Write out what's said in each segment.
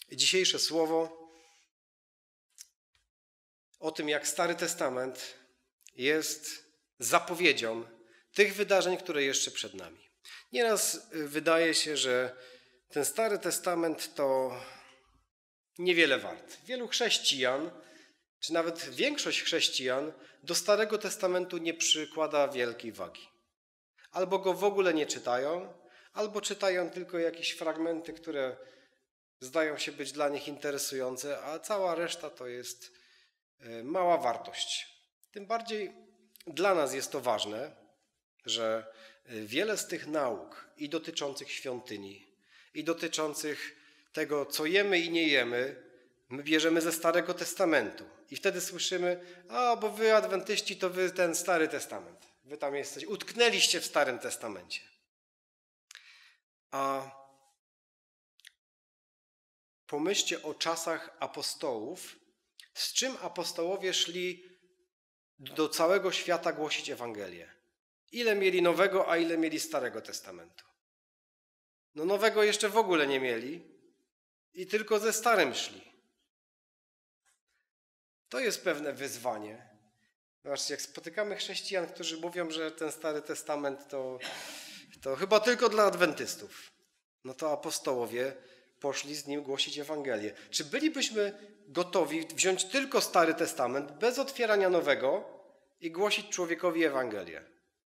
Dzisiejsze słowo o tym, jak Stary Testament jest zapowiedzią tych wydarzeń, które jeszcze przed nami. Nieraz wydaje się, że ten Stary Testament to niewiele wart. Wielu chrześcijan, czy nawet większość chrześcijan do Starego Testamentu nie przykłada wielkiej wagi. Albo go w ogóle nie czytają, albo czytają tylko jakieś fragmenty, które zdają się być dla nich interesujące, a cała reszta to jest mała wartość. Tym bardziej dla nas jest to ważne, że wiele z tych nauk i dotyczących świątyni, i dotyczących tego, co jemy i nie jemy, my bierzemy ze Starego Testamentu. I wtedy słyszymy, bo wy adwentyści, to wy ten Stary Testament. Wy tam jesteście, utknęliście w Starym Testamencie. A pomyślcie o czasach apostołów, z czym apostołowie szli do całego świata głosić Ewangelię. Ile mieli Nowego, a ile mieli Starego Testamentu? No Nowego jeszcze w ogóle nie mieli i tylko ze Starym szli. To jest pewne wyzwanie. Zobaczcie, jak spotykamy chrześcijan, którzy mówią, że ten Stary Testament to chyba tylko dla adwentystów, no to apostołowie poszli z nim głosić Ewangelię. Czy bylibyśmy gotowi wziąć tylko Stary Testament, bez otwierania Nowego i głosić człowiekowi Ewangelię?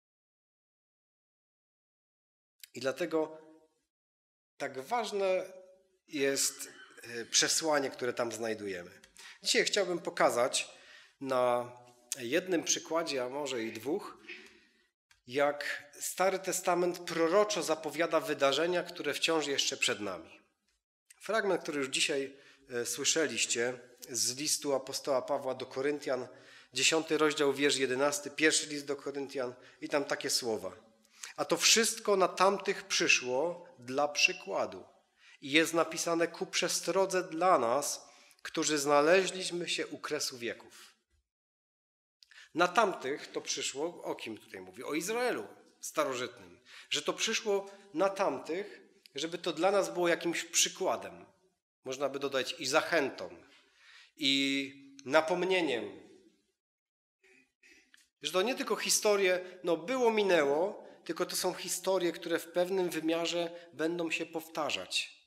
I dlatego tak ważne jest przesłanie, które tam znajdujemy. Dzisiaj chciałbym pokazać na jednym przykładzie, a może i dwóch, jak Stary Testament proroczo zapowiada wydarzenia, które wciąż jeszcze przed nami. Fragment, który już dzisiaj słyszeliście z listu apostoła Pawła do Koryntian, 10 rozdział, wiersz 11, pierwszy list do Koryntian i tam takie słowa. A to wszystko na tamtych przyszło dla przykładu i jest napisane ku przestrodze dla nas, którzy znaleźliśmy się u kresu wieków. Na tamtych to przyszło, o kim tutaj mówi? O Izraelu starożytnym. Że to przyszło na tamtych, żeby to dla nas było jakimś przykładem. Można by dodać i zachętą, i napomnieniem. Że to nie tylko historie, było, minęło, tylko to są historie, które w pewnym wymiarze będą się powtarzać.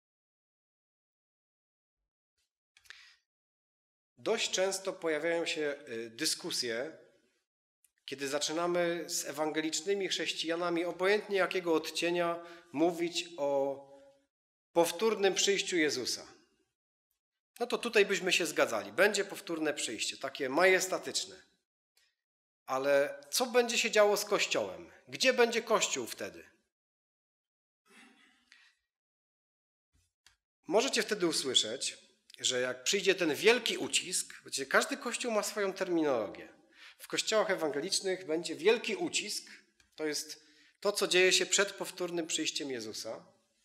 Dość często pojawiają się dyskusje, kiedy zaczynamy z ewangelicznymi chrześcijanami, obojętnie jakiego odcienia, mówić o powtórnym przyjściu Jezusa. No to tutaj byśmy się zgadzali. Będzie powtórne przyjście, takie majestatyczne. Ale co będzie się działo z Kościołem? Gdzie będzie Kościół wtedy? Możecie wtedy usłyszeć, że jak przyjdzie ten wielki ucisk, wiecie, każdy Kościół ma swoją terminologię. W kościołach ewangelicznych będzie wielki ucisk, to jest to, co dzieje się przed powtórnym przyjściem Jezusa,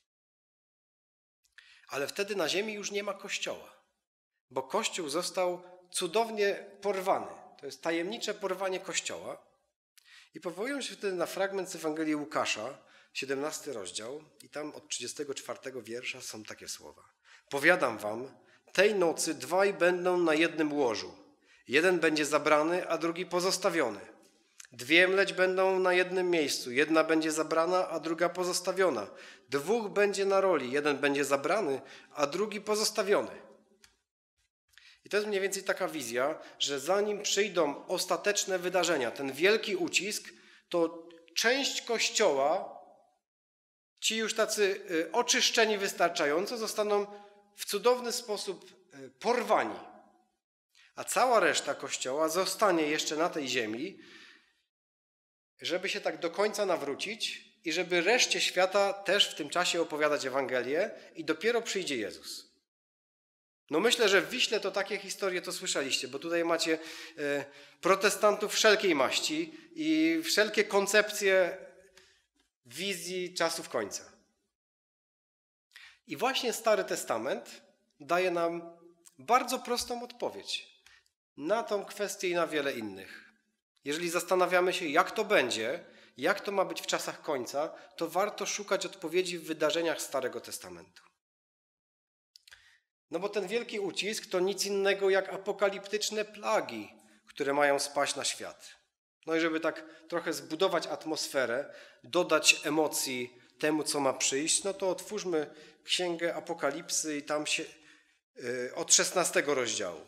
ale wtedy na ziemi już nie ma Kościoła, bo Kościół został cudownie porwany. To jest tajemnicze porwanie Kościoła i powołują się wtedy na fragment z Ewangelii Łukasza, 17 rozdział i tam od 34 wiersza są takie słowa. Powiadam wam, tej nocy dwaj będą na jednym łożu. Jeden będzie zabrany, a drugi pozostawiony. Dwie mleć będą na jednym miejscu. Jedna będzie zabrana, a druga pozostawiona. Dwóch będzie na roli. Jeden będzie zabrany, a drugi pozostawiony. I to jest mniej więcej taka wizja, że zanim przyjdą ostateczne wydarzenia, ten wielki ucisk, to część Kościoła, ci już tacy oczyszczeni wystarczająco, zostaną w cudowny sposób porwani. A cała reszta Kościoła zostanie jeszcze na tej ziemi, żeby się tak do końca nawrócić i żeby reszcie świata też w tym czasie opowiadać Ewangelię i dopiero przyjdzie Jezus. Myślę, że w Wiśle to takie historie to słyszeliście, bo tutaj macie protestantów wszelkiej maści i wszelkie koncepcje wizji czasów końca. I właśnie Stary Testament daje nam bardzo prostą odpowiedź na tą kwestię i na wiele innych. Jeżeli zastanawiamy się, jak to będzie, jak to ma być w czasach końca, to warto szukać odpowiedzi w wydarzeniach Starego Testamentu. No bo ten wielki ucisk to nic innego jak apokaliptyczne plagi, które mają spaść na świat. No i żeby tak trochę zbudować atmosferę, dodać emocji temu, co ma przyjść, no to otwórzmy Księgę Apokalipsy i tam się od 16 rozdziału.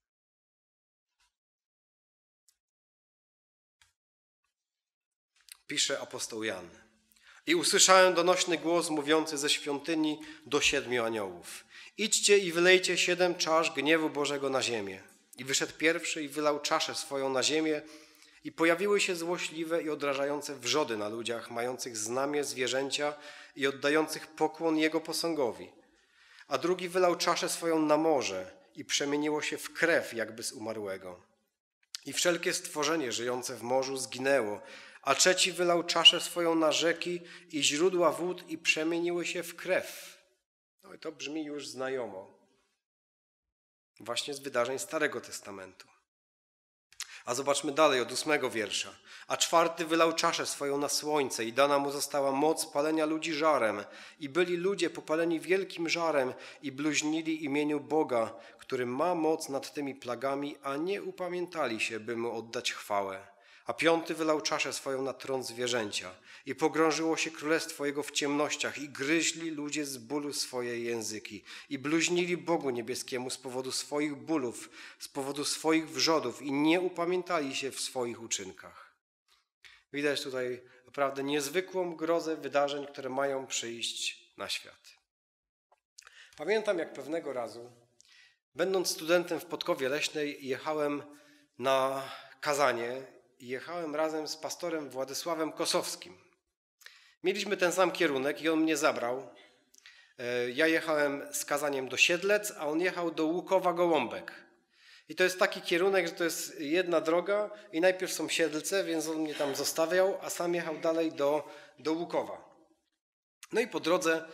Pisze apostoł Jan. I usłyszałem donośny głos mówiący ze świątyni do 7 aniołów. Idźcie i wylejcie 7 czasz gniewu Bożego na ziemię. I wyszedł pierwszy i wylał czaszę swoją na ziemię i pojawiły się złośliwe i odrażające wrzody na ludziach, mających znamię zwierzęcia i oddających pokłon jego posągowi. A drugi wylał czaszę swoją na morze i przemieniło się w krew jakby z umarłego. I wszelkie stworzenie żyjące w morzu zginęło, a trzeci wylał czaszę swoją na rzeki i źródła wód i przemieniły się w krew. No i to brzmi już znajomo. Właśnie z wydarzeń Starego Testamentu. A zobaczmy dalej od 8 wiersza. A czwarty wylał czaszę swoją na słońce i dana mu została moc palenia ludzi żarem. I byli ludzie popaleni wielkim żarem i bluźnili imieniu Boga, który ma moc nad tymi plagami, a nie upamiętali się, by mu oddać chwałę. A piąty wylał czaszę swoją na tron zwierzęcia i pogrążyło się królestwo jego w ciemnościach i gryźli ludzie z bólu swoje języki i bluźnili Bogu niebieskiemu z powodu swoich bólów, z powodu swoich wrzodów i nie upamiętali się w swoich uczynkach. Widać tutaj naprawdę niezwykłą grozę wydarzeń, które mają przyjść na świat. Pamiętam, jak pewnego razu, będąc studentem w Podkowie Leśnej, jechałem na kazanie i jechałem razem z pastorem Władysławem Kosowskim. Mieliśmy ten sam kierunek i on mnie zabrał. Ja jechałem z kazaniem do Siedlec, a on jechał do Łukowa-Gołąbek. I to jest taki kierunek, że to jest jedna droga i najpierw są Siedlce, więc on mnie tam zostawiał, a sam jechał dalej do Łukowa. No i po drodze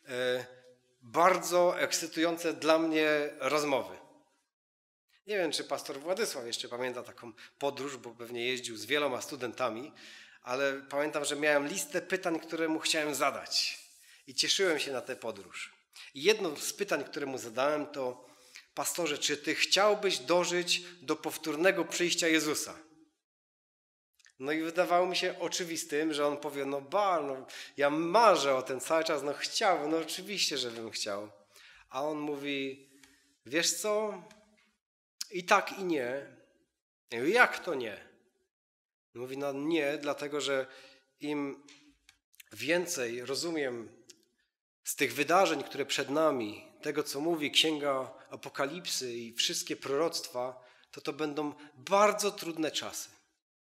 bardzo ekscytujące dla mnie rozmowy. Nie wiem, czy pastor Władysław jeszcze pamięta taką podróż, bo pewnie jeździł z wieloma studentami, ale pamiętam, że miałem listę pytań, które mu chciałem zadać i cieszyłem się na tę podróż. I jedno z pytań, które mu zadałem, to: pastorze, czy ty chciałbyś dożyć do powtórnego przyjścia Jezusa? No i wydawało mi się oczywistym, że on powie: ja marzę o tym cały czas, chciałbym, oczywiście, że bym chciał. A on mówi: wiesz co? I tak, i nie. Ja mówię: jak to nie? Mówi: nie, dlatego że im więcej rozumiem z tych wydarzeń, które przed nami, tego, co mówi Księga Apokalipsy i wszystkie proroctwa, to będą bardzo trudne czasy.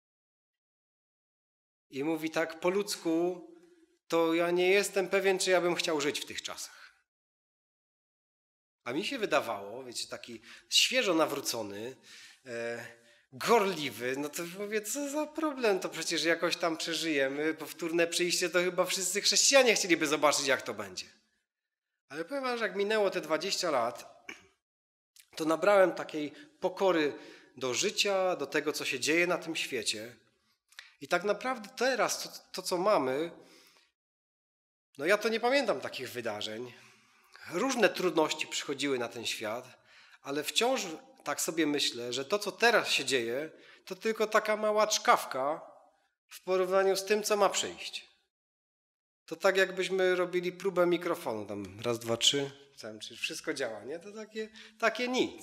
I mówi tak po ludzku, to ja nie jestem pewien, czy ja bym chciał żyć w tych czasach. A mi się wydawało, wiecie, taki świeżo nawrócony, gorliwy, to mówię: co za problem, to przecież jakoś tam przeżyjemy, powtórne przyjście, to chyba wszyscy chrześcijanie chcieliby zobaczyć, jak to będzie. Ale powiem wam, że jak minęło te 20 lat, to nabrałem takiej pokory do życia, do tego, co się dzieje na tym świecie. I tak naprawdę teraz to co mamy, ja to nie pamiętam takich wydarzeń. Różne trudności przychodziły na ten świat, ale wciąż tak sobie myślę, że to, co teraz się dzieje, to tylko taka mała czkawka w porównaniu z tym, co ma przyjść. To tak, jakbyśmy robili próbę mikrofonu. Tam raz, dwa, trzy, czy wszystko działa, nie? To takie nic.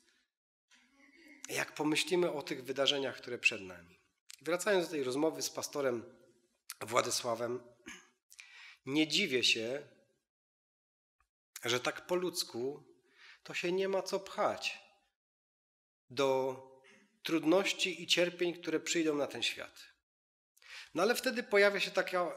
Jak pomyślimy o tych wydarzeniach, które przed nami. Wracając do tej rozmowy z pastorem Władysławem, nie dziwię się, że tak po ludzku to się nie ma co pchać do trudności i cierpień, które przyjdą na ten świat. Ale wtedy pojawia się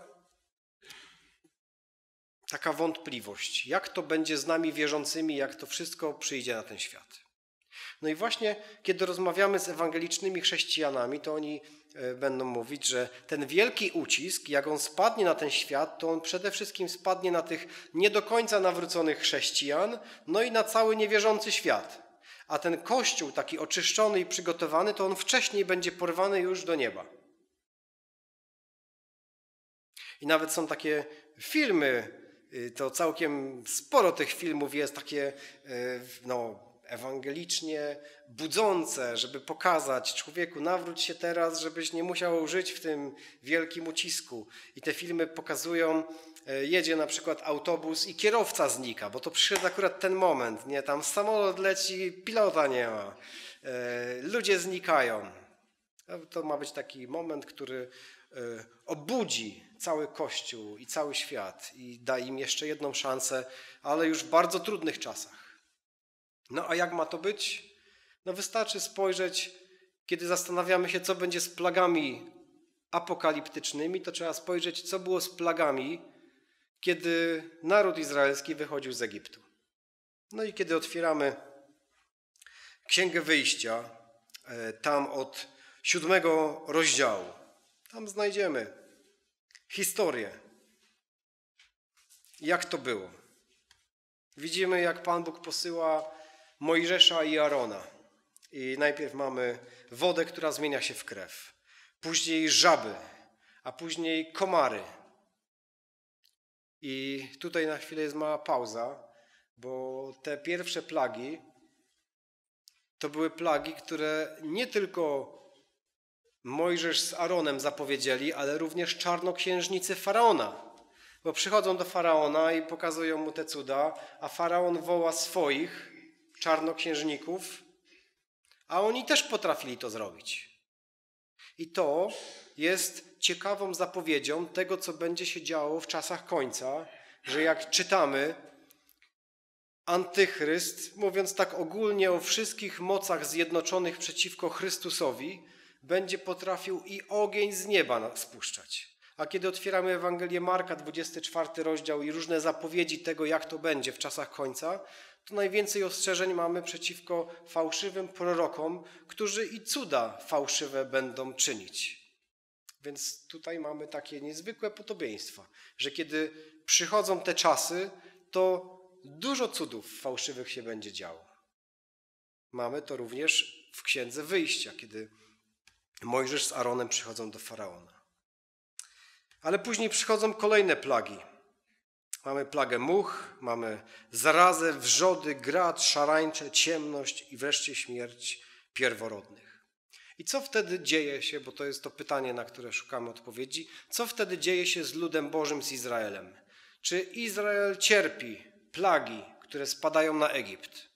taka wątpliwość, jak to będzie z nami wierzącymi, jak to wszystko przyjdzie na ten świat. I właśnie kiedy rozmawiamy z ewangelicznymi chrześcijanami, to oni będą mówić, że ten wielki ucisk, jak on spadnie na ten świat, to on przede wszystkim spadnie na tych nie do końca nawróconych chrześcijan, i na cały niewierzący świat. A ten Kościół taki oczyszczony i przygotowany, to on wcześniej będzie porwany już do nieba. I nawet są takie filmy To całkiem sporo tych filmów jest takie ewangelicznie budzące, żeby pokazać człowieku, nawróć się teraz, żebyś nie musiał żyć w tym wielkim ucisku. I te filmy pokazują, jedzie na przykład autobus i kierowca znika, bo to przyszedł akurat ten moment, nie? Tam samolot leci, pilota nie ma, ludzie znikają. To ma być taki moment, który obudzi cały Kościół i cały świat i da im jeszcze jedną szansę, ale już w bardzo trudnych czasach. No a jak ma to być? No wystarczy spojrzeć, kiedy zastanawiamy się, co będzie z plagami apokaliptycznymi, to trzeba spojrzeć, co było z plagami, kiedy naród izraelski wychodził z Egiptu. No i kiedy otwieramy Księgę Wyjścia, tam od 7 rozdziału, tam znajdziemy historię, jak to było. Widzimy, jak Pan Bóg posyła Mojżesza i Arona. I najpierw mamy wodę, która zmienia się w krew. Później żaby, a później komary. I tutaj na chwilę jest mała pauza, bo te pierwsze plagi to były plagi, które nie tylko Mojżesz z Aaronem zapowiedzieli, ale również czarnoksiężnicy Faraona. Bo przychodzą do Faraona i pokazują mu te cuda, a Faraon woła swoich czarnoksiężników, a oni też potrafili to zrobić. I to jest ciekawą zapowiedzią tego, co będzie się działo w czasach końca, że jak czytamy, Antychryst, mówiąc tak ogólnie o wszystkich mocach zjednoczonych przeciwko Chrystusowi, będzie potrafił i ogień z nieba spuszczać. A kiedy otwieramy Ewangelię Marka, 24 rozdział i różne zapowiedzi tego, jak to będzie w czasach końca, to najwięcej ostrzeżeń mamy przeciwko fałszywym prorokom, którzy i cuda fałszywe będą czynić. Więc tutaj mamy takie niezwykłe podobieństwa, że kiedy przychodzą te czasy, to dużo cudów fałszywych się będzie działo. Mamy to również w Księdze Wyjścia, kiedy Mojżesz z Aaronem przychodzą do Faraona. Ale później przychodzą kolejne plagi. Mamy plagę much, mamy zarazę, wrzody, grad, szarańcze, ciemność i wreszcie śmierć pierworodnych. I co wtedy dzieje się, bo to jest to pytanie, na które szukamy odpowiedzi, co wtedy dzieje się z ludem Bożym, z Izraelem? Czy Izrael cierpi plagi, które spadają na Egipt?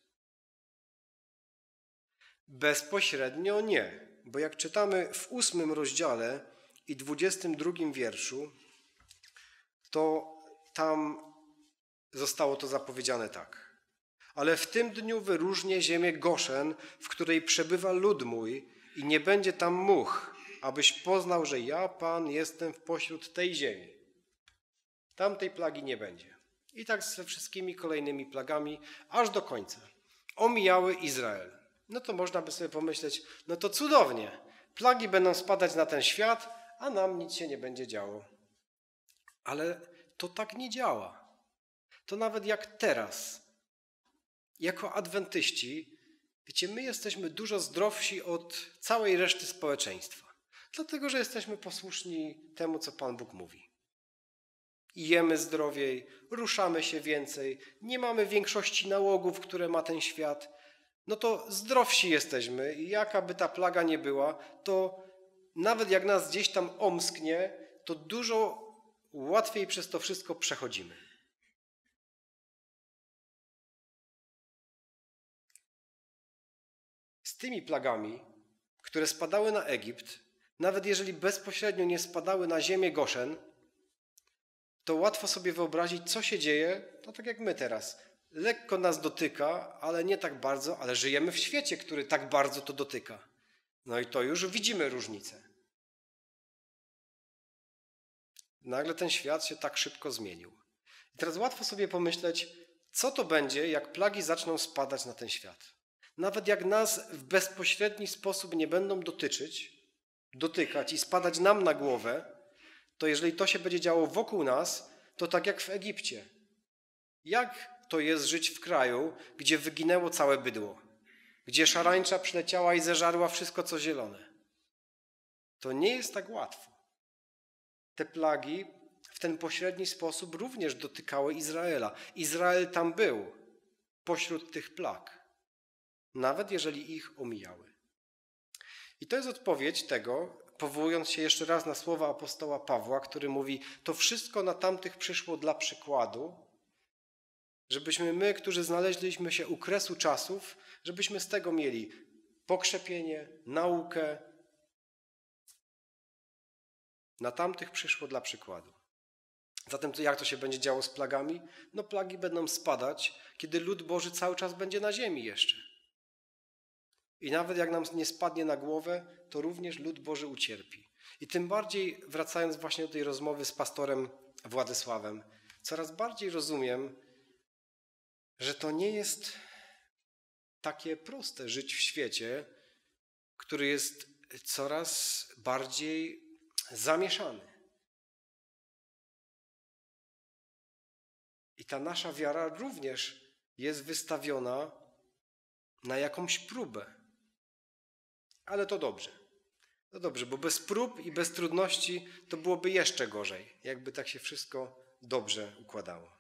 Bezpośrednio nie, bo jak czytamy w 8 rozdziale i 22 wierszu, to tam zostało to zapowiedziane tak. Ale w tym dniu wyróżnię ziemię Goszen, w której przebywa lud mój i nie będzie tam much, abyś poznał, że ja, Pan, jestem pośród tej ziemi. Tamtej plagi nie będzie. I tak ze wszystkimi kolejnymi plagami, aż do końca. Omijały Izrael. No to można by sobie pomyśleć, no to cudownie. Plagi będą spadać na ten świat, a nam nic się nie będzie działo. Ale to tak nie działa. To nawet jak teraz, jako adwentyści, wiecie, my jesteśmy dużo zdrowsi od całej reszty społeczeństwa. Dlatego, że jesteśmy posłuszni temu, co Pan Bóg mówi. I jemy zdrowiej, ruszamy się więcej, nie mamy większości nałogów, które ma ten świat. No to zdrowsi jesteśmy i jaka by ta plaga nie była, to nawet jak nas gdzieś tam omsknie, to dużo łatwiej przez to wszystko przechodzimy. Z tymi plagami, które spadały na Egipt, nawet jeżeli bezpośrednio nie spadały na ziemię Goszen, to łatwo sobie wyobrazić, co się dzieje, no tak jak my teraz. Lekko nas dotyka, ale nie tak bardzo, ale żyjemy w świecie, który tak bardzo to dotyka. No i to już widzimy różnicę. Nagle ten świat się tak szybko zmienił. I teraz łatwo sobie pomyśleć, co to będzie, jak plagi zaczną spadać na ten świat. Nawet jak nas w bezpośredni sposób nie będą dotykać i spadać nam na głowę, to jeżeli to się będzie działo wokół nas, to tak jak w Egipcie. Jak to jest żyć w kraju, gdzie wyginęło całe bydło? Gdzie szarańcza przyleciała i zeżarła wszystko, co zielone? To nie jest tak łatwo. Te plagi w ten pośredni sposób również dotykały Izraela. Izrael tam był pośród tych plag, nawet jeżeli ich omijały. I to jest odpowiedź tego, powołując się jeszcze raz na słowa apostoła Pawła, który mówi, to wszystko na tamtych przyszło dla przykładu, żebyśmy my, którzy znaleźliśmy się u kresu czasów, żebyśmy z tego mieli pokrzepienie, naukę. Na tamtych przyszło dla przykładu. Zatem jak to się będzie działo z plagami? No plagi będą spadać, kiedy lud Boży cały czas będzie na ziemi jeszcze. I nawet jak nam nie spadnie na głowę, to również lud Boży ucierpi. I tym bardziej, wracając właśnie do tej rozmowy z pastorem Władysławem, coraz bardziej rozumiem, że to nie jest takie proste żyć w świecie, który jest coraz bardziej zamieszany. I ta nasza wiara również jest wystawiona na jakąś próbę. Ale to dobrze. To dobrze, bo bez prób i bez trudności to byłoby jeszcze gorzej, jakby tak się wszystko dobrze układało.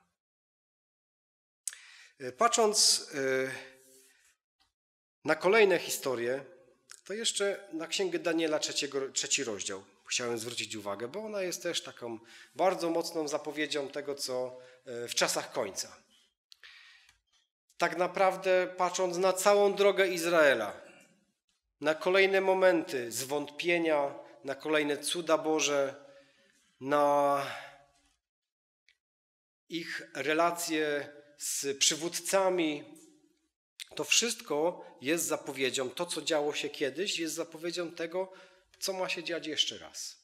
Patrząc na kolejne historie, to jeszcze na Księgę Daniela 3 rozdział chciałem zwrócić uwagę, bo ona jest też taką bardzo mocną zapowiedzią tego, co w czasach końca. Tak naprawdę patrząc na całą drogę Izraela, na kolejne momenty zwątpienia, na kolejne cuda Boże, na ich relacje z przywódcami, to wszystko jest zapowiedzią, to co działo się kiedyś jest zapowiedzią tego, co ma się dziać jeszcze raz.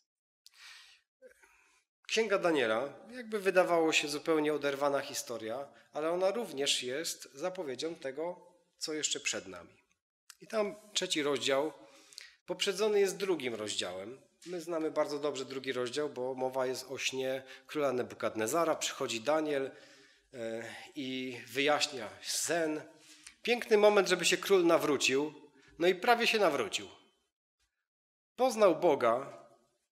Księga Daniela, jakby wydawało się zupełnie oderwana historia, ale ona również jest zapowiedzią tego, co jeszcze przed nami. I tam 3 rozdział poprzedzony jest 2 rozdziałem. My znamy bardzo dobrze 2 rozdział, bo mowa jest o śnie króla Nebukadnezara. Przychodzi Daniel i wyjaśnia sen. Piękny moment, żeby się król nawrócił. No i prawie się nawrócił. Poznał Boga,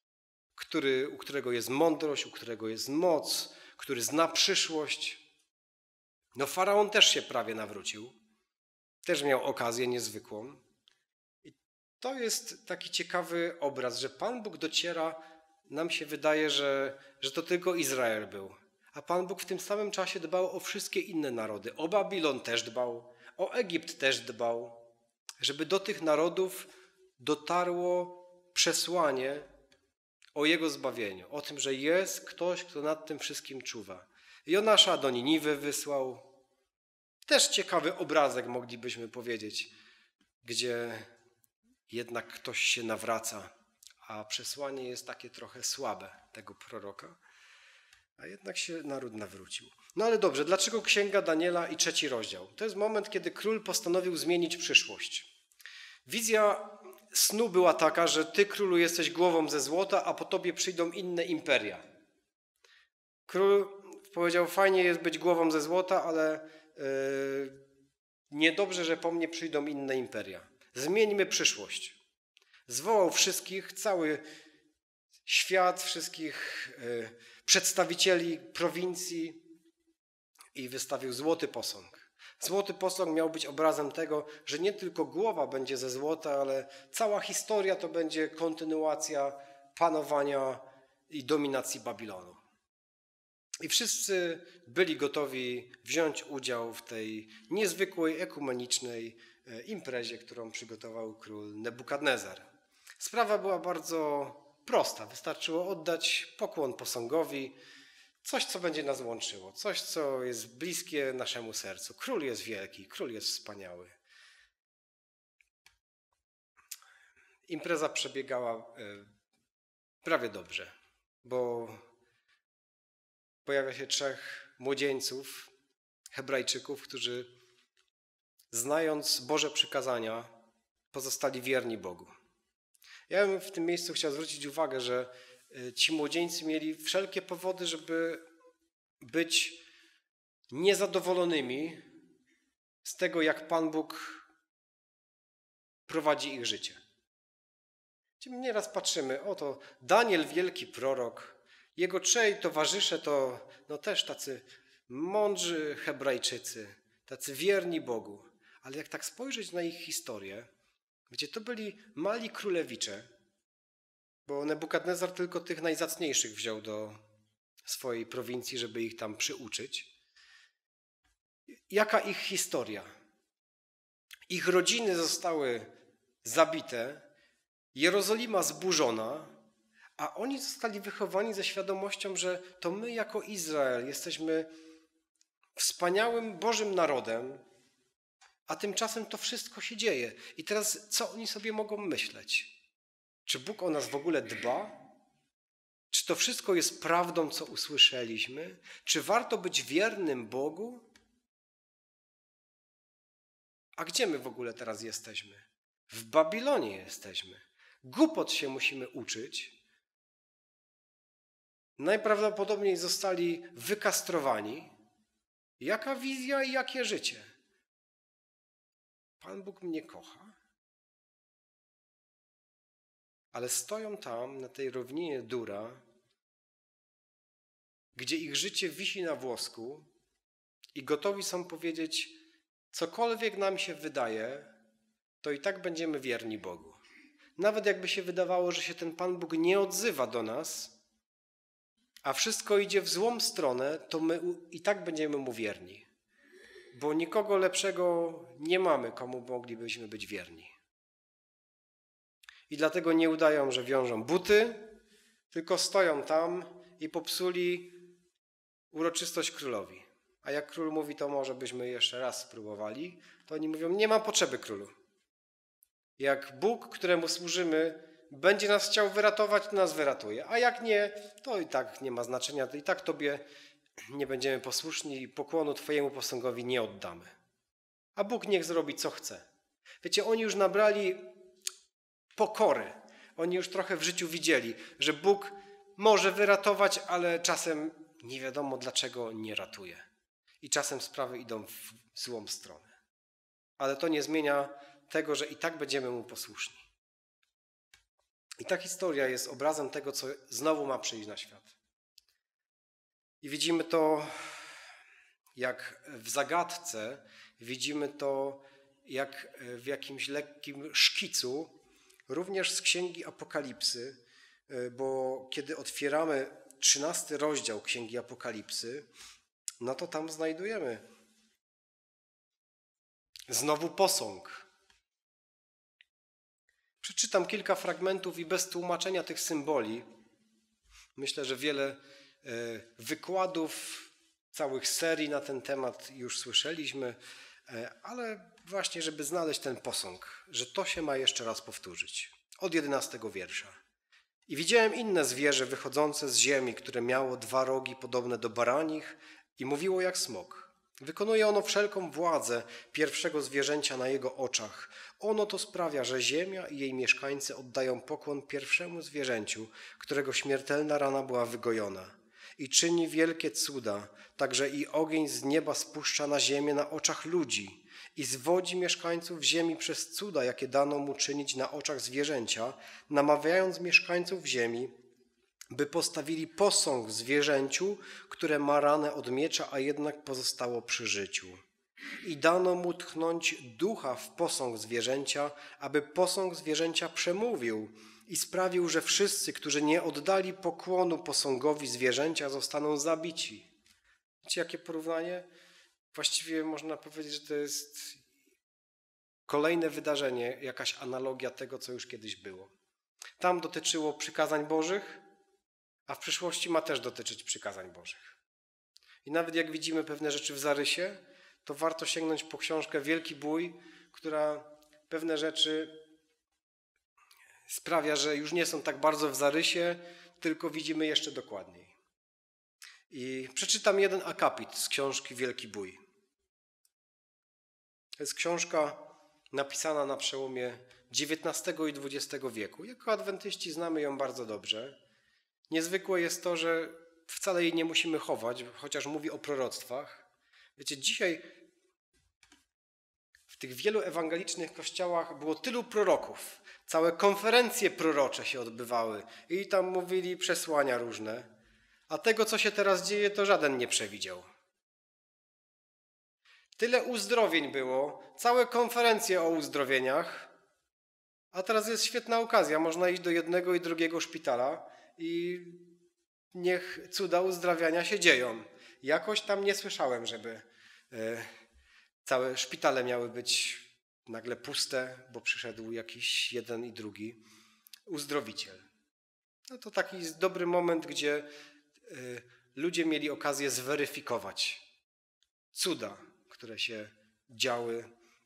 u którego jest mądrość, u którego jest moc, który zna przyszłość. No faraon też się prawie nawrócił. Też miał okazję niezwykłą. I to jest taki ciekawy obraz, że Pan Bóg dociera, nam się wydaje, że to tylko Izrael był. A Pan Bóg w tym samym czasie dbał o wszystkie inne narody. O Babilon też dbał, o Egipt też dbał, żeby do tych narodów dotarło przesłanie o Jego zbawieniu, o tym, że jest ktoś, kto nad tym wszystkim czuwa. Jonasza do Niniwy wysłał. Też ciekawy obrazek, moglibyśmy powiedzieć, gdzie jednak ktoś się nawraca, a przesłanie jest takie trochę słabe tego proroka, a jednak się naród nawrócił. No ale dobrze, dlaczego Księga Daniela i 3 rozdział? To jest moment, kiedy król postanowił zmienić przyszłość. Wizja snu była taka, że ty, królu, jesteś głową ze złota, a po tobie przyjdą inne imperia. Król powiedział, fajnie jest być głową ze złota, ale niedobrze, że po mnie przyjdą inne imperia. Zmieńmy przyszłość. Zwołał wszystkich, cały świat, wszystkich przedstawicieli prowincji i wystawił złoty posąg. Złoty posąg miał być obrazem tego, że nie tylko głowa będzie ze złota, ale cała historia to będzie kontynuacja panowania i dominacji Babilonu. I wszyscy byli gotowi wziąć udział w tej niezwykłej, ekumenicznej imprezie, którą przygotował król Nebukadnezar. Sprawa była bardzo prosta. Wystarczyło oddać pokłon posągowi, coś, co będzie nas łączyło, coś, co jest bliskie naszemu sercu. Król jest wielki, król jest wspaniały. Impreza przebiegała prawie dobrze, bo pojawia się 3 młodzieńców, Hebrajczyków, którzy znając Boże przykazania pozostali wierni Bogu. Ja bym w tym miejscu chciał zwrócić uwagę, że ci młodzieńcy mieli wszelkie powody, żeby być niezadowolonymi z tego, jak Pan Bóg prowadzi ich życie. Nieraz patrzymy, oto Daniel, wielki prorok, Jego trzej towarzysze to też tacy mądrzy Hebrajczycy, tacy wierni Bogu. Ale jak tak spojrzeć na ich historię, wiecie, to byli mali królewicze, bo Nebukadnezar tylko tych najzacniejszych wziął do swojej prowincji, żeby ich tam przyuczyć. Jaka ich historia? Ich rodziny zostały zabite, Jerozolima zburzona, a oni zostali wychowani ze świadomością, że to my jako Izrael jesteśmy wspaniałym Bożym narodem, a tymczasem to wszystko się dzieje. I teraz co oni sobie mogą myśleć? Czy Bóg o nas w ogóle dba? Czy to wszystko jest prawdą, co usłyszeliśmy? Czy warto być wiernym Bogu? A gdzie my w ogóle teraz jesteśmy? W Babilonie jesteśmy. Głupot się musimy uczyć. Najprawdopodobniej zostali wykastrowani. Jaka wizja i jakie życie? Pan Bóg mnie kocha. Ale stoją tam, na tej równinie Dura, gdzie ich życie wisi na włosku i gotowi są powiedzieć, cokolwiek nam się wydaje, to i tak będziemy wierni Bogu. Nawet jakby się wydawało, że się ten Pan Bóg nie odzywa do nas, a wszystko idzie w złą stronę, to my i tak będziemy Mu wierni. Bo nikogo lepszego nie mamy, komu moglibyśmy być wierni. I dlatego nie udają, że wiążą buty, tylko stoją tam i popsuli uroczystość królowi. A jak król mówi, to może byśmy jeszcze raz spróbowali, to oni mówią, nie ma potrzeby królu. Jak Bóg, któremu służymy, będzie nas chciał wyratować, to nas wyratuje. A jak nie, to i tak nie ma znaczenia, to i tak Tobie nie będziemy posłuszni i pokłonu Twojemu posągowi nie oddamy. A Bóg niech zrobi, co chce. Wiecie, oni już nabrali pokory. Oni już trochę w życiu widzieli, że Bóg może wyratować, ale czasem nie wiadomo dlaczego nie ratuje. I czasem sprawy idą w złą stronę. Ale to nie zmienia tego, że i tak będziemy Mu posłuszni. I ta historia jest obrazem tego, co znowu ma przyjść na świat. I widzimy to jak w zagadce, widzimy to jak w jakimś lekkim szkicu, również z Księgi Apokalipsy, bo kiedy otwieramy 13 rozdział Księgi Apokalipsy, no to tam znajdujemy znowu posąg. Przeczytam kilka fragmentów i bez tłumaczenia tych symboli. Myślę, że wiele wykładów, całych serii na ten temat już słyszeliśmy, ale właśnie, żeby znaleźć ten posąg, że to się ma jeszcze raz powtórzyć. Od 11 wiersza. I widziałem inne zwierzę wychodzące z ziemi, które miało 2 rogi podobne do baranich i mówiło jak smok. Wykonuje ono wszelką władzę pierwszego zwierzęcia na jego oczach. Ono to sprawia, że ziemia i jej mieszkańcy oddają pokłon pierwszemu zwierzęciu, którego śmiertelna rana była wygojona. I czyni wielkie cuda, także i ogień z nieba spuszcza na ziemię na oczach ludzi i zwodzi mieszkańców ziemi przez cuda, jakie dano mu czynić na oczach zwierzęcia, namawiając mieszkańców ziemi, by postawili posąg zwierzęciu, które ma ranę od miecza, a jednak pozostało przy życiu. I dano mu tchnąć ducha w posąg zwierzęcia, aby posąg zwierzęcia przemówił i sprawił, że wszyscy, którzy nie oddali pokłonu posągowi zwierzęcia, zostaną zabici. Wiecie, jakie porównanie? Właściwie można powiedzieć, że to jest kolejne wydarzenie, jakaś analogia tego, co już kiedyś było. Tam dotyczyło przykazań Bożych, a w przyszłości ma też dotyczyć przykazań Bożych. I nawet jak widzimy pewne rzeczy w zarysie, to warto sięgnąć po książkę Wielki Bój, która pewne rzeczy sprawia, że już nie są tak bardzo w zarysie, tylko widzimy jeszcze dokładniej. I przeczytam jeden akapit z książki Wielki Bój. To jest książka napisana na przełomie XIX i XX wieku. Jako adwentyści znamy ją bardzo dobrze. Niezwykłe jest to, że wcale jej nie musimy chować, chociaż mówi o proroctwach. Wiecie, dzisiaj w tych wielu ewangelicznych kościołach było tylu proroków. Całe konferencje prorocze się odbywały i tam mówili przesłania różne. a tego, co się teraz dzieje, to żaden nie przewidział. Tyle uzdrowień było, całe konferencje o uzdrowieniach, a teraz jest świetna okazja. Można iść do jednego i drugiego szpitala i niech cuda uzdrawiania się dzieją. Jakoś tam nie słyszałem, żeby całe szpitale miały być nagle puste, bo przyszedł jakiś jeden i drugi uzdrowiciel. No to taki dobry moment, gdzie ludzie mieli okazję zweryfikować cuda, które się działy.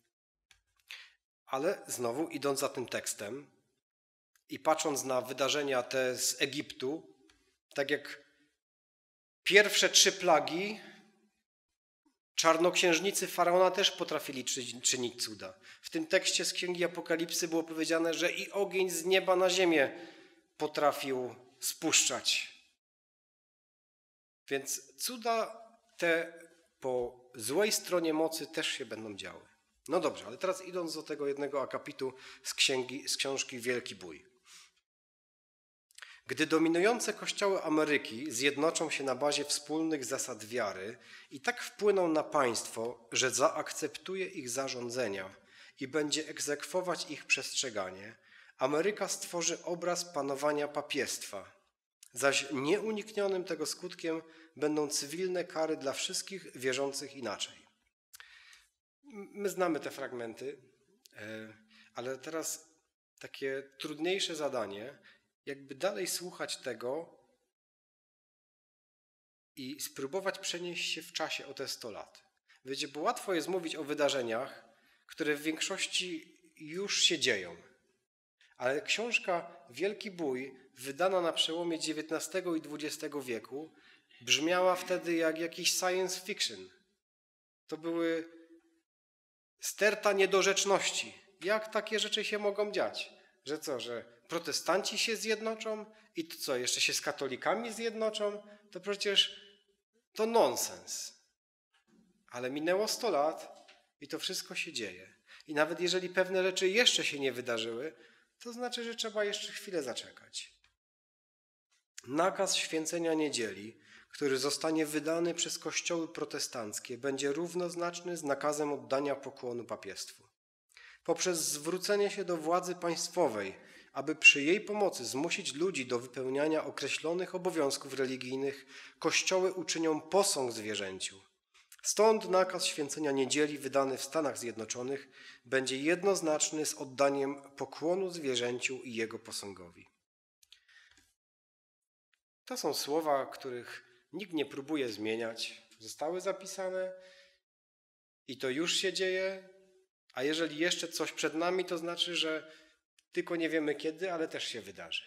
Ale znowu, idąc za tym tekstem i patrząc na wydarzenia te z Egiptu, tak jak pierwsze 3 plagi, czarnoksiężnicy Faraona też potrafili czynić cuda. W tym tekście z Księgi Apokalipsy było powiedziane, że i ogień z nieba na ziemię potrafił spuszczać. Więc cuda te po złej stronie mocy też się będą działy. No dobrze, ale teraz idąc do tego jednego akapitu z książki Wielki Bój. Gdy dominujące kościoły Ameryki zjednoczą się na bazie wspólnych zasad wiary i tak wpłyną na państwo, że zaakceptuje ich zarządzenia i będzie egzekwować ich przestrzeganie, Ameryka stworzy obraz panowania papiestwa, zaś nieuniknionym tego skutkiem będą cywilne kary dla wszystkich wierzących inaczej. My znamy te fragmenty, ale teraz takie trudniejsze zadanie, jakby dalej słuchać tego i spróbować przenieść się w czasie o te 100 lat. Wiecie, bo łatwo jest mówić o wydarzeniach, które w większości już się dzieją. Ale książka Wielki Bój, wydana na przełomie XIX i XX wieku, brzmiała wtedy jak jakiś science fiction. To były sterta niedorzeczności. Jak takie rzeczy się mogą dziać? Że co, że protestanci się zjednoczą i to co, jeszcze się z katolikami zjednoczą? To przecież to nonsens. Ale minęło 100 lat i to wszystko się dzieje. I nawet jeżeli pewne rzeczy jeszcze się nie wydarzyły, to znaczy, że trzeba jeszcze chwilę zaczekać. Nakaz święcenia niedzieli, który zostanie wydany przez kościoły protestanckie, będzie równoznaczny z nakazem oddania pokłonu papiestwu. Poprzez zwrócenie się do władzy państwowej, aby przy jej pomocy zmusić ludzi do wypełniania określonych obowiązków religijnych, kościoły uczynią posąg zwierzęciu. Stąd nakaz święcenia niedzieli wydany w Stanach Zjednoczonych będzie jednoznaczny z oddaniem pokłonu zwierzęciu i jego posągowi. To są słowa, których nikt nie próbuje zmieniać. Zostały zapisane i to już się dzieje, a jeżeli jeszcze coś przed nami, to znaczy, że tylko nie wiemy kiedy, ale też się wydarzy.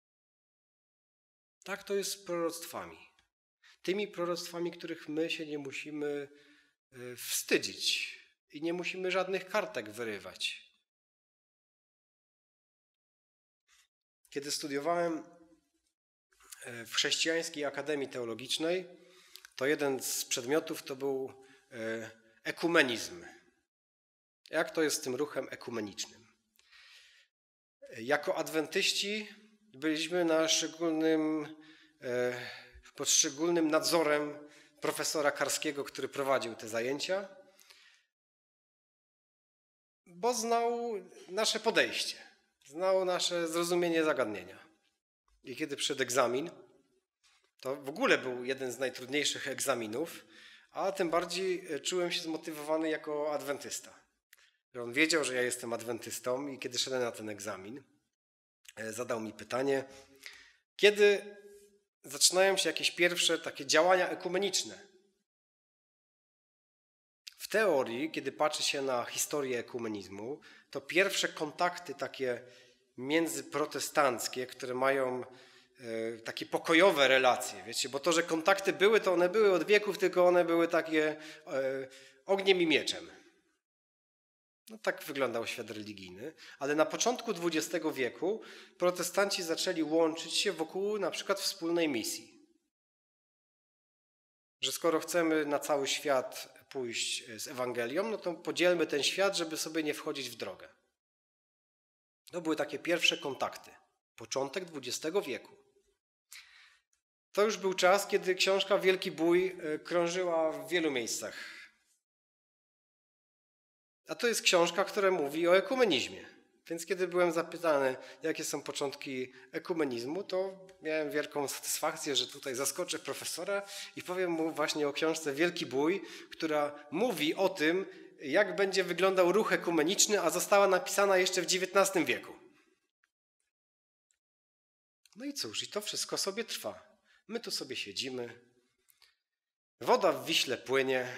Tak to jest z proroctwami. Tymi proroctwami, których my się nie musimy wstydzić i nie musimy żadnych kartek wyrywać. Kiedy studiowałem w Chrześcijańskiej Akademii Teologicznej, to jeden z przedmiotów to był ekumenizm. Jak to jest z tym ruchem ekumenicznym? Jako adwentyści byliśmy pod szczególnym nadzorem profesora Karskiego, który prowadził te zajęcia, bo znał nasze podejście, znał nasze zrozumienie zagadnienia. I kiedy przyszedł egzamin, to w ogóle był jeden z najtrudniejszych egzaminów, a tym bardziej czułem się zmotywowany jako adwentysta. On wiedział, że ja jestem adwentystą i kiedy szedłem na ten egzamin, zadał mi pytanie, kiedy zaczynają się jakieś pierwsze takie działania ekumeniczne. W teorii, kiedy patrzy się na historię ekumenizmu, to pierwsze kontakty takie międzyprotestanckie, które mają takie pokojowe relacje, wiecie, bo to, że kontakty były, to one były od wieków, tylko one były takie ogniem i mieczem. No tak wyglądał świat religijny, ale na początku XX wieku protestanci zaczęli łączyć się wokół na przykład wspólnej misji. Że skoro chcemy na cały świat pójść z Ewangelią, no to podzielmy ten świat, żeby sobie nie wchodzić w drogę. To były takie pierwsze kontakty. Początek XX wieku. To już był czas, kiedy książka Wielki Bój krążyła w wielu miejscach. A to jest książka, która mówi o ekumenizmie. Więc kiedy byłem zapytany, jakie są początki ekumenizmu, to miałem wielką satysfakcję, że tutaj zaskoczę profesora i powiem mu właśnie o książce Wielki Bój, która mówi o tym, jak będzie wyglądał ruch ekumeniczny, a została napisana jeszcze w XIX wieku. No i cóż, i to wszystko sobie trwa. My tu sobie siedzimy, woda w Wiśle płynie.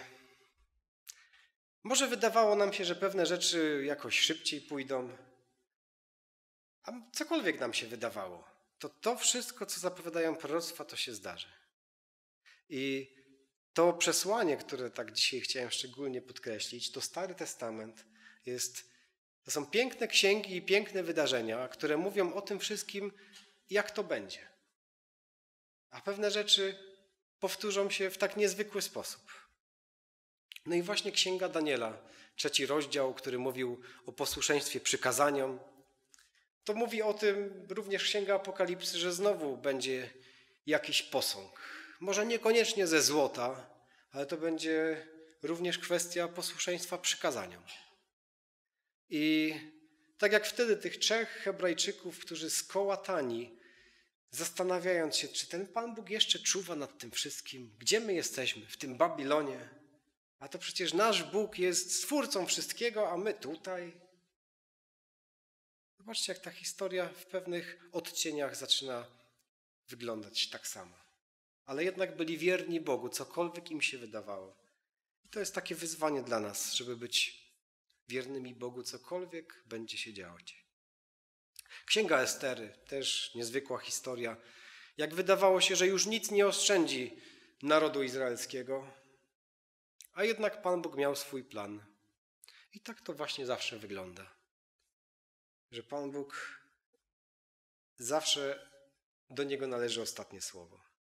Może wydawało nam się, że pewne rzeczy jakoś szybciej pójdą, a cokolwiek nam się wydawało, to wszystko, co zapowiadają proroctwa, to się zdarzy. I to przesłanie, które tak dzisiaj chciałem szczególnie podkreślić, to Stary Testament to są piękne księgi i piękne wydarzenia, które mówią o tym wszystkim, jak to będzie. A pewne rzeczy powtórzą się w tak niezwykły sposób. No i właśnie Księga Daniela, 3 rozdział, który mówił o posłuszeństwie przykazaniom, to mówi o tym również Księga Apokalipsy, że znowu będzie jakiś posąg. Może niekoniecznie ze złota, ale to będzie również kwestia posłuszeństwa przykazaniom. I tak jak wtedy tych 3 Hebrajczyków, którzy skołatani, zastanawiając się, czy ten Pan Bóg jeszcze czuwa nad tym wszystkim, gdzie my jesteśmy, w tym Babilonie, a to przecież nasz Bóg jest stwórcą wszystkiego, a my tutaj. Zobaczcie, jak ta historia w pewnych odcieniach zaczyna wyglądać tak samo. Ale jednak byli wierni Bogu, cokolwiek im się wydawało. I to jest takie wyzwanie dla nas, żeby być wiernymi Bogu, cokolwiek będzie się działać. Księga Estery, też niezwykła historia. Jak wydawało się, że już nic nie oszczędzi narodu izraelskiego, a jednak Pan Bóg miał swój plan. I tak to właśnie zawsze wygląda. Że Pan Bóg zawsze do Niego należy ostatnie słowo.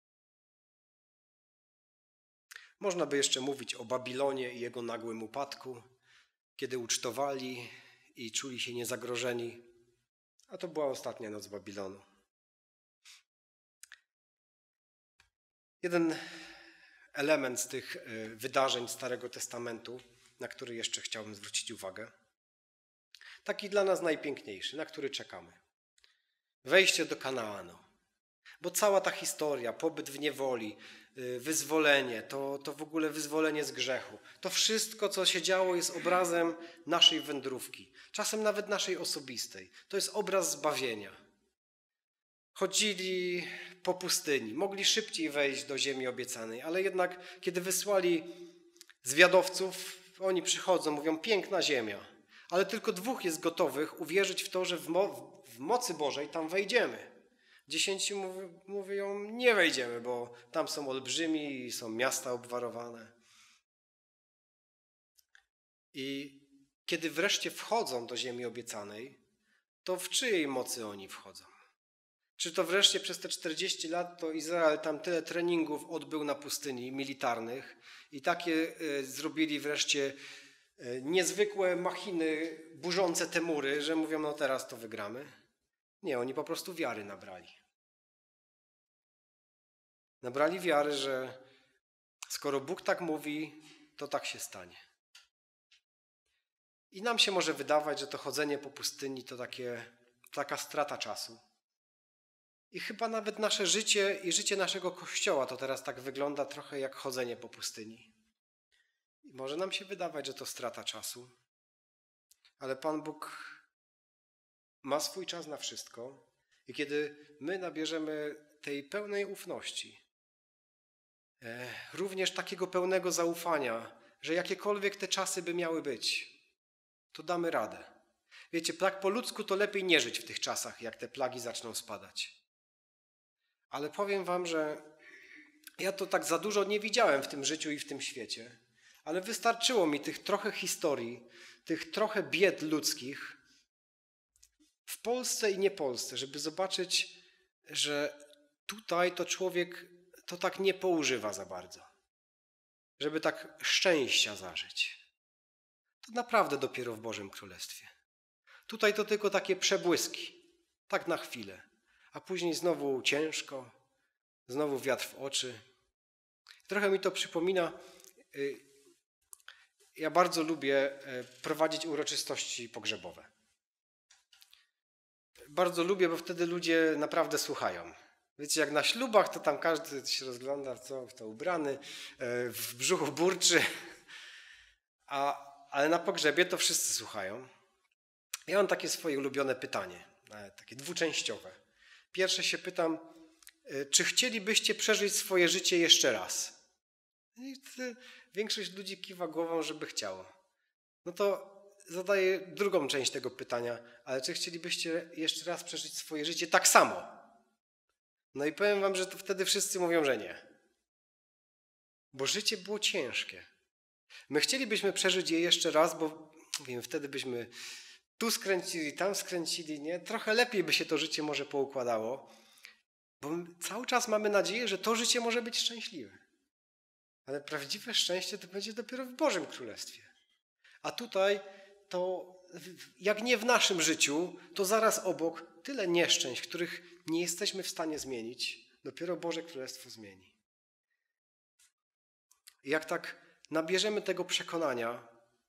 Można by jeszcze mówić o Babilonie i jego nagłym upadku, kiedy ucztowali i czuli się niezagrożeni, a to była ostatnia noc Babilonu. Jeden element z tych wydarzeń Starego Testamentu, na który jeszcze chciałbym zwrócić uwagę, taki dla nas najpiękniejszy, na który czekamy. Wejście do Kanaanu. Bo cała ta historia, pobyt w niewoli, wyzwolenie, to w ogóle wyzwolenie z grzechu, to wszystko, co się działo, jest obrazem naszej wędrówki, czasem nawet naszej osobistej. To jest obraz zbawienia. Chodzili po pustyni, mogli szybciej wejść do ziemi obiecanej, ale jednak kiedy wysłali zwiadowców, oni przychodzą, mówią: piękna ziemia, ale tylko 2 jest gotowych uwierzyć w to, że w mocy Bożej tam wejdziemy. 10 mówią: nie wejdziemy, bo tam są olbrzymi i są miasta obwarowane. I kiedy wreszcie wchodzą do ziemi obiecanej, to w czyjej mocy oni wchodzą? Czy to wreszcie przez te 40 lat to Izrael tam tyle treningów odbył na pustyni militarnych i takie zrobili wreszcie niezwykłe machiny burzące te mury, że mówią: no teraz to wygramy? Nie, oni po prostu wiary nabrali. Nabrali wiary, że skoro Bóg tak mówi, to tak się stanie. I nam się może wydawać, że to chodzenie po pustyni to taka strata czasu. I chyba nawet nasze życie i życie naszego Kościoła to teraz tak wygląda trochę jak chodzenie po pustyni. I może nam się wydawać, że to strata czasu, ale Pan Bóg ma swój czas na wszystko i kiedy my nabierzemy tej pełnej ufności, również takiego pełnego zaufania, że jakiekolwiek te czasy by miały być, to damy radę. Wiecie, tak po ludzku to lepiej nie żyć w tych czasach, jak te plagi zaczną spadać. Ale powiem wam, że ja to tak za dużo nie widziałem w tym życiu i w tym świecie, ale wystarczyło mi tych trochę historii, tych trochę bied ludzkich w Polsce i nie Polsce, żeby zobaczyć, że tutaj to człowiek to tak nie poużywa za bardzo. Żeby tak szczęścia zażyć. To naprawdę dopiero w Bożym Królestwie. Tutaj to tylko takie przebłyski, tak na chwilę, a później znowu ciężko, Znowu wiatr w oczy. Trochę mi to przypomina, ja bardzo lubię prowadzić uroczystości pogrzebowe. Bardzo lubię, bo wtedy ludzie naprawdę słuchają. Wiecie, jak na ślubach, to tam każdy się rozgląda, w to ubrany, w brzuchu burczy, ale na pogrzebie to wszyscy słuchają. Ja mam takie swoje ulubione pytanie, takie dwuczęściowe. Pierwsze się pytam, czy chcielibyście przeżyć swoje życie jeszcze raz? I większość ludzi kiwa głową, żeby chciało. No to zadaję drugą część tego pytania, ale czy chcielibyście jeszcze raz przeżyć swoje życie tak samo? No i powiem wam, że to wtedy wszyscy mówią, że nie. Bo życie było ciężkie. My chcielibyśmy przeżyć je jeszcze raz, bo wiem, wtedy byśmy tu skręcili, tam skręcili, nie? Trochę lepiej by się to życie może poukładało, bo cały czas mamy nadzieję, że to życie może być szczęśliwe. Ale prawdziwe szczęście to będzie dopiero w Bożym Królestwie. A tutaj to, jak nie w naszym życiu, to zaraz obok tyle nieszczęść, których nie jesteśmy w stanie zmienić, dopiero Boże Królestwo zmieni. I jak tak nabierzemy tego przekonania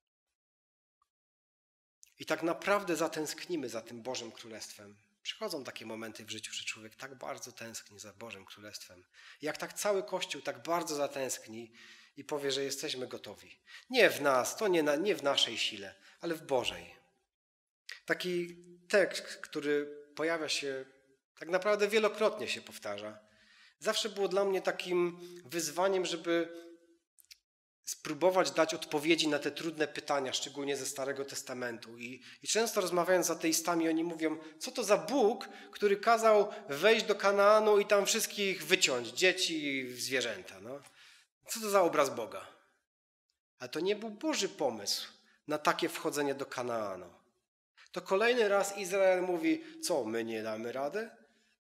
i tak naprawdę zatęsknimy za tym Bożym Królestwem, przychodzą takie momenty w życiu, że człowiek tak bardzo tęskni za Bożym Królestwem. Jak tak cały Kościół tak bardzo zatęskni i powie, że jesteśmy gotowi. Nie w nas, to nie w naszej sile, ale w Bożej. Taki tekst, który pojawia się, tak naprawdę wielokrotnie się powtarza. Zawsze było dla mnie takim wyzwaniem, żeby spróbować dać odpowiedzi na te trudne pytania, szczególnie ze Starego Testamentu. I często rozmawiając z ateistami, oni mówią, co to za Bóg, który kazał wejść do Kanaanu i tam wszystkich wyciąć, dzieci i zwierzęta. No? Co to za obraz Boga? Ale to nie był Boży pomysł na takie wchodzenie do Kanaanu. To kolejny raz Izrael mówi, co, my nie damy radę?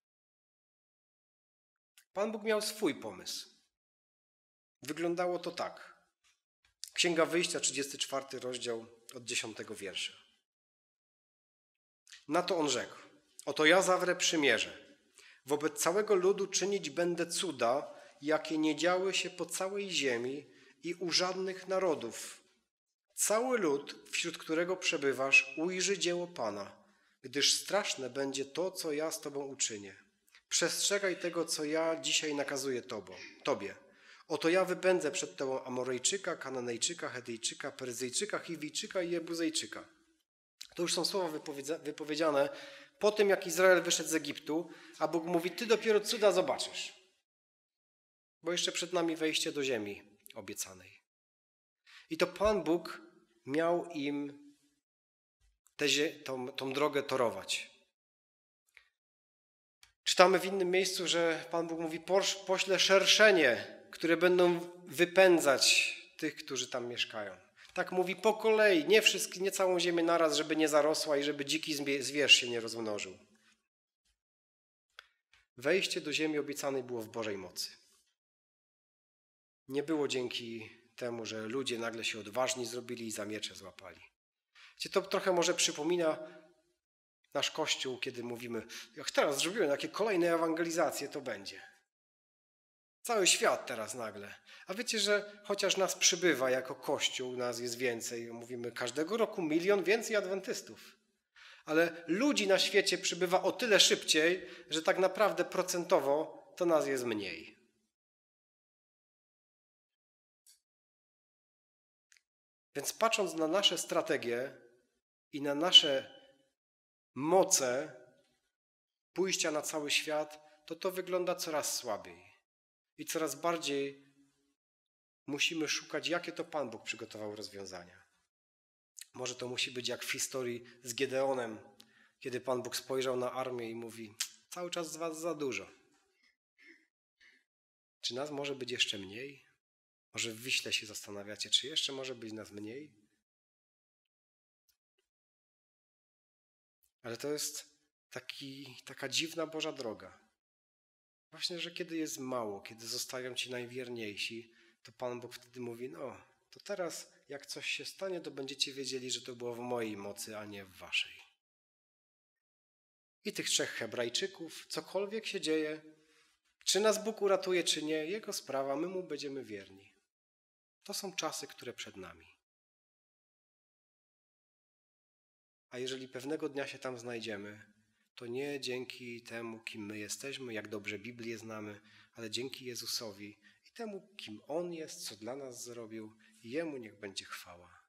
Pan Bóg miał swój pomysł. Wyglądało to tak. Księga Wyjścia, 34 rozdział od 10 wiersza. Na to on rzekł, oto ja zawrę przymierze. Wobec całego ludu czynić będę cuda, jakie nie działy się po całej ziemi i u żadnych narodów. Cały lud, wśród którego przebywasz, ujrzy dzieło Pana, gdyż straszne będzie to, co ja z Tobą uczynię. Przestrzegaj tego, co ja dzisiaj nakazuję Tobie. Oto ja wypędzę przed Tobą Amorejczyka, Kananejczyka, Chetyjczyka, Peryzyjczyka, Chiwijczyka i Jebuzejczyka. To już są słowa wypowiedziane po tym, jak Izrael wyszedł z Egiptu, a Bóg mówi, Ty dopiero cuda zobaczysz, bo jeszcze przed nami wejście do ziemi obiecanej. I to Pan Bóg miał im tą drogę torować. Czytamy w innym miejscu, że Pan Bóg mówi, poślę szerszenie, które będą wypędzać tych, którzy tam mieszkają. Tak mówi po kolei, nie całą ziemię naraz, żeby nie zarosła i żeby dziki zwierz się nie rozmnożył. Wejście do ziemi obiecanej było w Bożej mocy. Nie było dzięki temu, że ludzie nagle się odważni zrobili i za miecze złapali. To trochę może przypomina nasz Kościół, kiedy mówimy, jak teraz zrobiłem jakie kolejne ewangelizacje, to będzie. Cały świat teraz nagle. A wiecie, że chociaż nas przybywa jako Kościół, nas jest więcej, mówimy każdego roku 1 milion więcej adwentystów. Ale ludzi na świecie przybywa o tyle szybciej, że tak naprawdę procentowo to nas jest mniej. Więc patrząc na nasze strategie i na nasze moce pójścia na cały świat, to wygląda coraz słabiej. I coraz bardziej musimy szukać, jakie to Pan Bóg przygotował rozwiązania. Może to musi być jak w historii z Gedeonem, kiedy Pan Bóg spojrzał na armię i mówi, cały czas z was za dużo. Czy nas może być jeszcze mniej? Może w Wiśle się zastanawiacie, czy jeszcze może być nas mniej? Ale to jest taka dziwna Boża droga. Właśnie, że kiedy jest mało, kiedy zostają ci najwierniejsi, to Pan Bóg wtedy mówi, no to teraz jak coś się stanie, to będziecie wiedzieli, że to było w mojej mocy, a nie w waszej. I tych 3 Hebrajczyków, cokolwiek się dzieje, Czy nas Bóg uratuje, czy nie, Jego sprawa, my Mu będziemy wierni. To są czasy, które przed nami. A jeżeli pewnego dnia się tam znajdziemy, to nie dzięki temu, kim my jesteśmy, jak dobrze Biblię znamy, ale dzięki Jezusowi i temu, kim On jest, co dla nas zrobił, Jemu niech będzie chwała.